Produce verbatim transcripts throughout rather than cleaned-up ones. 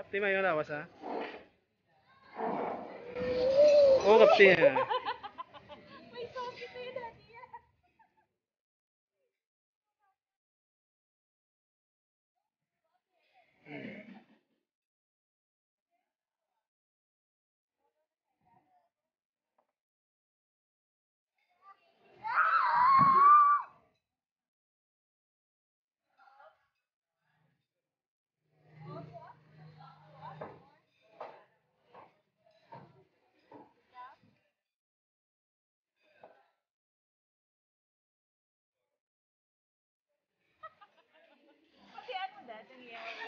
Kapti mayo lawas ha. Oh, kapti ha. May socket na yun, Daddy. Kasi ano, Dad, nangyari.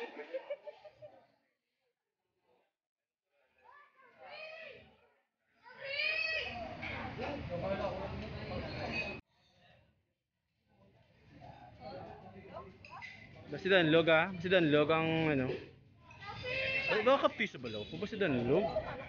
Basta danlog ha. Basta danlog ang ano. Ay, baka kapti sa balaw ko. Basta danlog.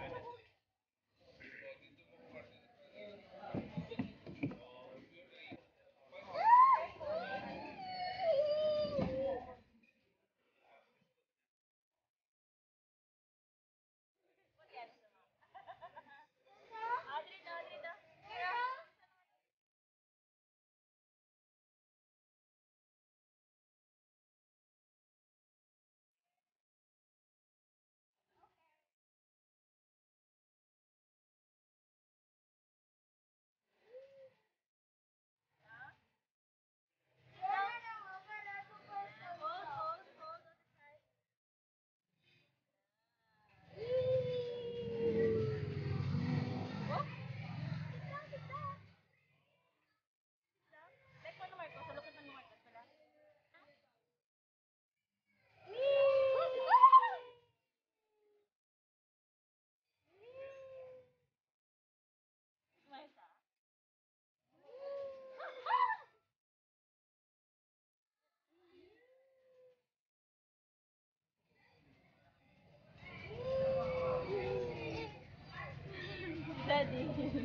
Daddy.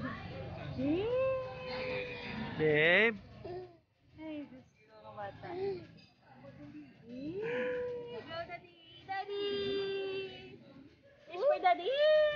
Babe. Ay, Diyos ko, mga bata. Go, Daddy! Daddy! Kiss for Daddy!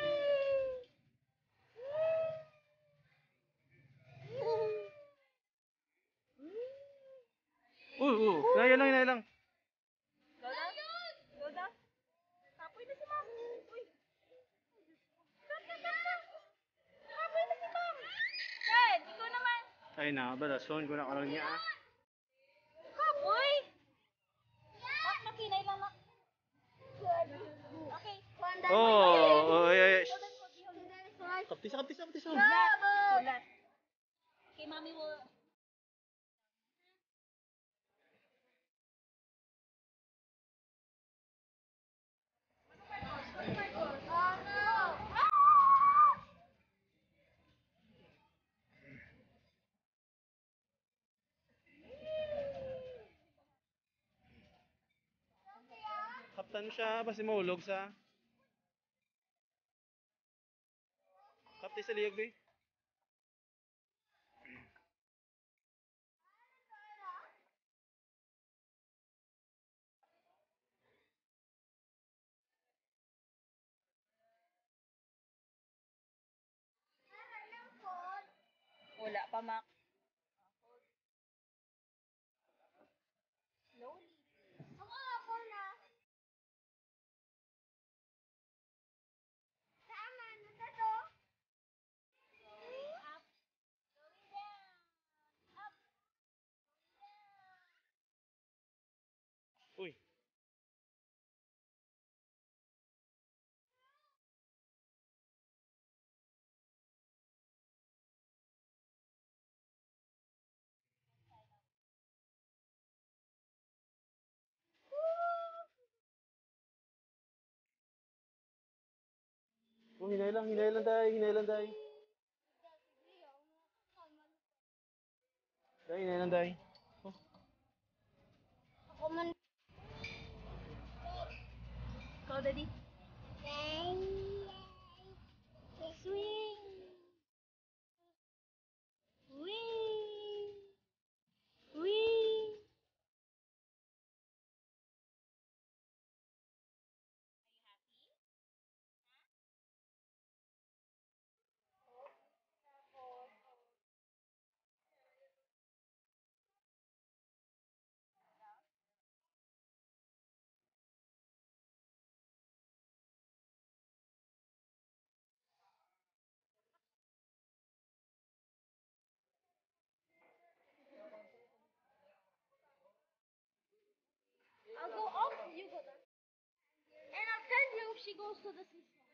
Uh, uh. Hinaya lang, hinaya lang. Go down! Go down! Kapoy na si Mom! Uy! Saan ka ba? Kapoy na si Mom! Dad, ikaw naman! Ay na, balason ko na kalang niya ah. Kapoy! Mak, makinay lang na. Okay. Oh, oh, ay, ay. Hold on, hold on, hold on. Kapti sa, kapti sa, kapti sa. Ulat. Okay, Mommy will... Kaptan siya, basta mahulog sa. Kapti sa liyog be. Wala pa, Mak. Slowly. Ako, ako na. Tama, ano na to? Up. Going down. Up. Uy. Oh, hinay lang, hinay lang tayo, hinay lang tayo. Dahil, hinay lang tayo. Oh. Ako man. Go, Daddy. Swing. Wing. Wing. she goes to the seashore.